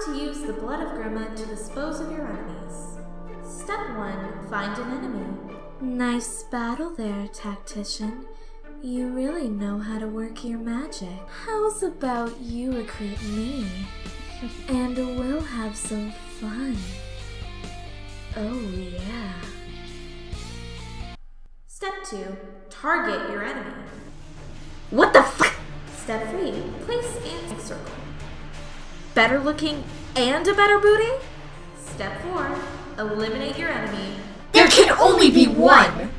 to use the blood of Grima to dispose of your enemies. Step 1. Find an enemy. Nice battle there, Tactician. You really know how to work your magic. How's about you recruit me? And we'll have some fun. Oh yeah. Step 2. Target your enemy. What the f? Step 3. Place in a circle. Better looking and a better booty? Step 4. Eliminate your enemy. There can only be one!